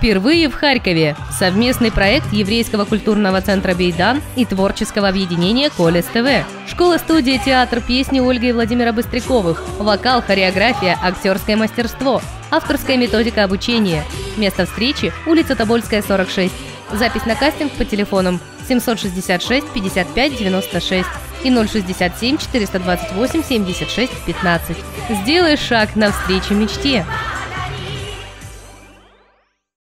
Впервые в Харькове. Совместный проект Еврейского культурного центра «Бейдан» и творческого объединения «Колес ТВ». Школа-студия «Театр песни» Ольги и Владимира Быстряковых. Вокал, хореография, актерское мастерство. Авторская методика обучения. Место встречи – улица Тобольская, 46. Запись на кастинг по телефонам 766 55 96 и 067 428 76 15. Сделай шаг навстречу мечте.